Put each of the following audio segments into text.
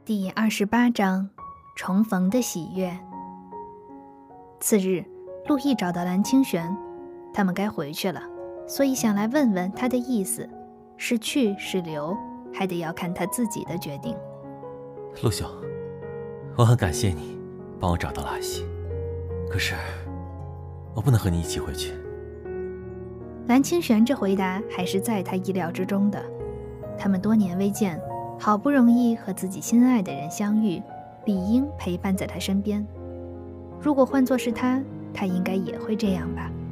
第28章重逢的喜悦。次日，陆毅找到蓝清玄，他们该回去了，所以想来问问他的意思，是去是留，还得要看他自己的决定。 陆兄，我很感谢你帮我找到了阿西，可是我不能和你一起回去。 蓝清玄这回答还是在他意料之中的，他们多年未见，好不容易和自己心爱的人相遇，理应陪伴在他身边。如果换作是他，他应该也会这样吧。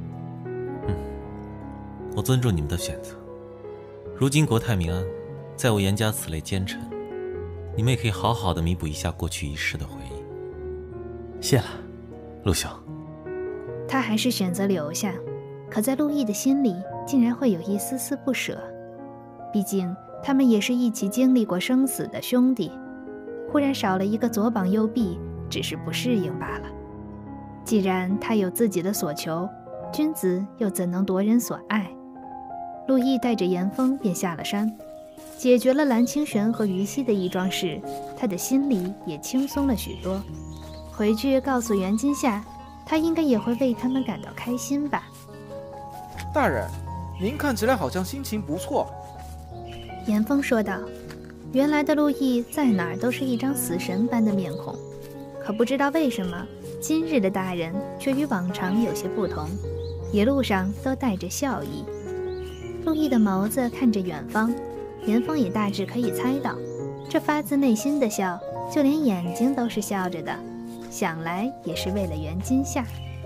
我尊重你们的选择。如今国泰民安，在我严家此类奸臣，你们也可以好好的弥补一下过去一世的回忆。谢了，陆兄。 他还是选择留下，可在陆毅的心里竟然会有一丝丝不舍。毕竟他们也是一起经历过生死的兄弟，忽然少了一个左膀右臂，只是不适应罢了。既然他有自己的所求，君子又怎能夺人所爱？陆毅带着严峰便下了山，解决了蓝清玄和于西的一桩事，他的心里也轻松了许多。回去告诉袁今夏，他应该也会为他们感到开心吧。 大人，您看起来好像心情不错。 严峰说道。原来的陆毅在哪儿都是一张死神般的面孔，可不知道为什么今日的大人却与往常有些不同，一路上都带着笑意。陆毅的眸子看着远方，严峰也大致可以猜到，这发自内心的笑，就连眼睛都是笑着的，想来也是为了袁今夏。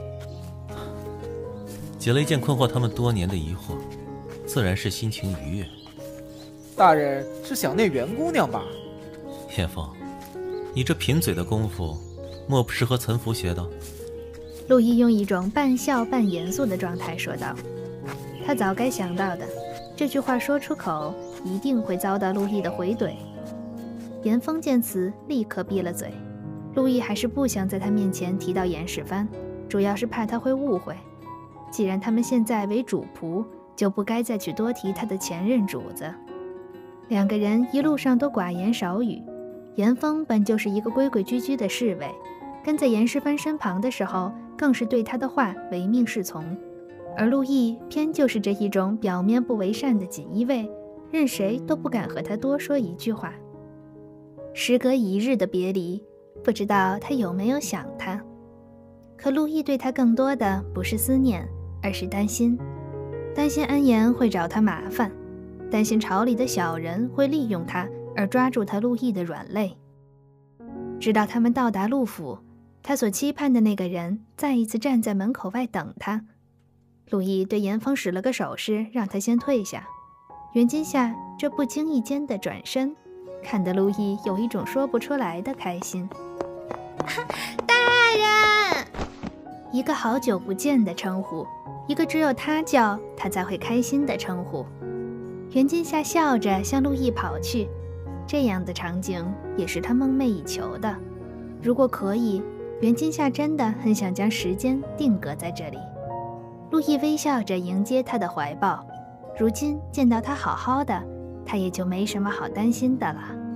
解了一件困惑他们多年的疑惑，自然是心情愉悦。 大人是想念袁姑娘吧？ 严峰，你这贫嘴的功夫，莫不是和岑福学的？ 陆毅用一种半笑半严肃的状态说道。他早该想到的，这句话说出口一定会遭到陆毅的回怼。严峰见此立刻闭了嘴。陆毅还是不想在他面前提到严世蕃，主要是怕他会误会。既然他们现在为主仆，就不该再去多提他的前任主子。两个人一路上都寡言少语，严峰本就是一个规规矩矩的侍卫，跟在严世蕃身旁的时候，更是对他的话唯命是从。而陆毅偏就是这一种表面不为善的锦衣卫，任谁都不敢和他多说一句话。时隔一日的别离，不知道他有没有想他。可陆毅对他更多的不是思念，而是担心。担心安言会找他麻烦，担心朝里的小人会利用他而抓住他陆毅的软肋。直到他们到达陆府，他所期盼的那个人再一次站在门口外等他。陆毅对严峰使了个手势，让他先退下。袁今夏这不经意间的转身，看得陆毅有一种说不出来的开心。 大人！ 一个好久不见的称呼，一个只有他叫他才会开心的称呼。袁今夏笑着向陆毅跑去，这样的场景也是他梦寐以求的。如果可以，袁今夏真的很想将时间定格在这里。陆毅微笑着迎接他的怀抱，如今见到他好好的，他也就没什么好担心的了。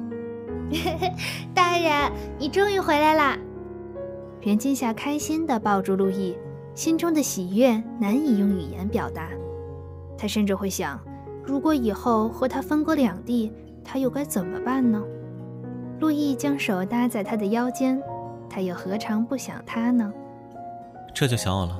大人，你终于回来啦！ 袁今夏开心地抱住陆毅，心中的喜悦难以用语言表达。他甚至会想，如果以后和他分隔两地，他又该怎么办呢？陆毅将手搭在他的腰间，他又何尝不想他呢？ 这就想我了。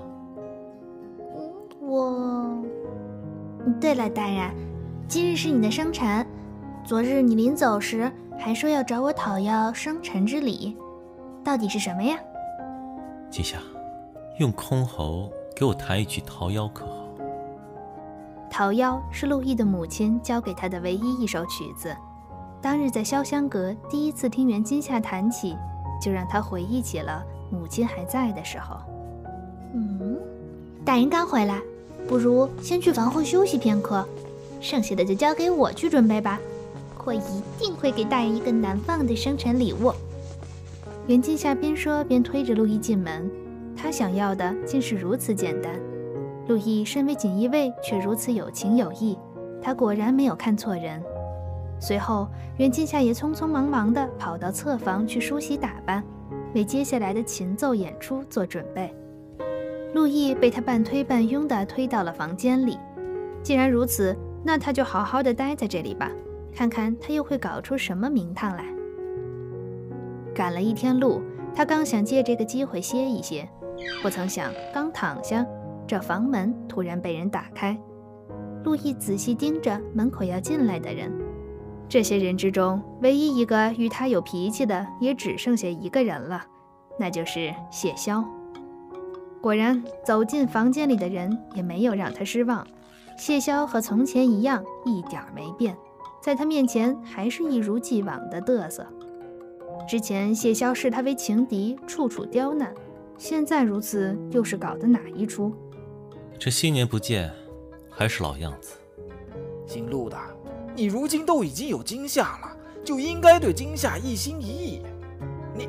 对了，大人，今日是你的生辰，昨日你临走时还说要找我讨要生辰之礼，到底是什么呀？ 今夏，用箜篌给我弹一曲《桃夭》可好？ 桃夭是陆毅的母亲教给他的唯一一首曲子，当日在潇湘阁第一次听袁今夏弹起，就让他回忆起了母亲还在的时候。 大人刚回来，不如先去房后休息片刻，剩下的就交给我去准备吧。我一定会给大人一个难忘的生辰礼物。 袁今夏边说边推着陆毅进门，他想要的竟是如此简单。陆毅身为锦衣卫，却如此有情有义，他果然没有看错人。 随后，袁今夏也匆匆忙忙地跑到侧房去梳洗打扮，为接下来的琴奏演出做准备。陆毅被他半推半拥地推到了房间里。既然如此，那他就好好的待在这里吧，看看他又会搞出什么名堂来。赶了一天路，他刚想借这个机会歇一歇，不曾想刚躺下，这房门突然被人打开。陆毅仔细盯着门口要进来的人，这些人之中，唯一一个与他有脾气的也只剩下一个人了，那就是谢霄。果然，走进房间里的人也没有让他失望，谢霄和从前一样，一点没变，在他面前还是一如既往的嘚瑟。之前谢霄视他为情敌，处处刁难，现在如此，又是搞的哪一出？ 这些年不见，还是老样子。 姓陆的，你如今都已经有惊吓了，就应该对惊吓一心一意。你，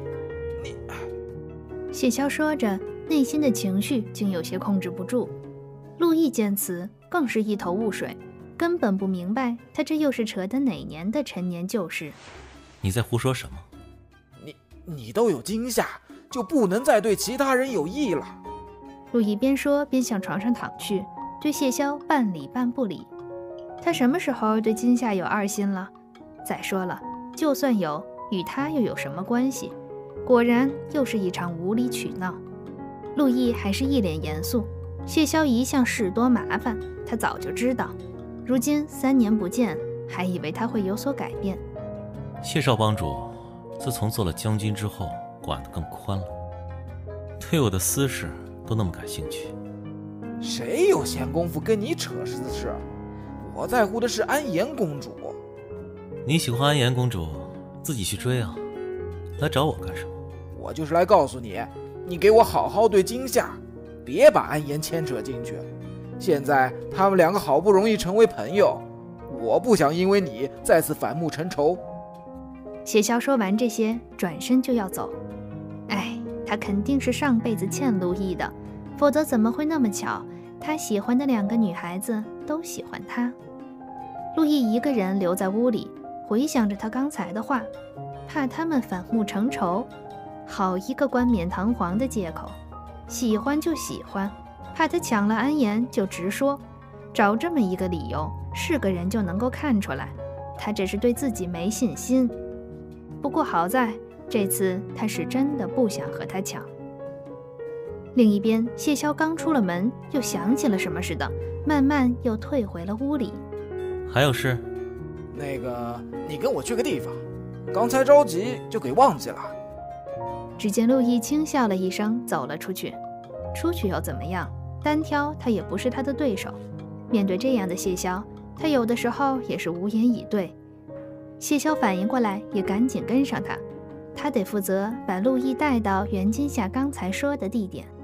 谢霄说着，内心的情绪竟有些控制不住。陆毅见此，更是一头雾水，根本不明白他这又是扯的哪年的陈年旧事。 你在胡说什么？ 你都有惊吓，就不能再对其他人有益了。 陆毅边说边向床上躺去，对谢霄半理半不理。他什么时候对今夏有二心了？再说了，就算有，与他又有什么关系？果然又是一场无理取闹。陆毅还是一脸严肃。谢霄一向事多麻烦，他早就知道。如今3年不见，还以为他会有所改变。 谢少帮主自从做了将军之后，管得更宽了，对我的私事都那么感兴趣。 谁有闲工夫跟你扯私事？我在乎的是安妍公主。 你喜欢安妍公主，自己去追啊，来找我干什么？ 我就是来告诉你，你给我好好对今夏，别把安妍牵扯进去。现在他们2个好不容易成为朋友，我不想因为你再次反目成仇。 谢霄说完这些，转身就要走。哎，他肯定是上辈子欠陆毅的，否则怎么会那么巧，他喜欢的2个女孩子都喜欢他。陆毅一个人留在屋里，回想着他刚才的话，怕他们反目成仇。好一个冠冕堂皇的借口，喜欢就喜欢，怕他抢了安妍就直说，找这么一个理由，是个人就能够看出来，他只是对自己没信心。不过好在这次他是真的不想和他抢。另一边，谢霄刚出了门，又想起了什么似的，慢慢又退回了屋里。 还有事？ 那个，你跟我去个地方，刚才着急就给忘记了。 只见陆毅轻笑了一声，走了出去。出去又怎么样？单挑他也不是他的对手。面对这样的谢霄，他有的时候也是无言以对。谢霄反应过来，也赶紧跟上他。他得负责把陆毅带到袁今夏刚才说的地点。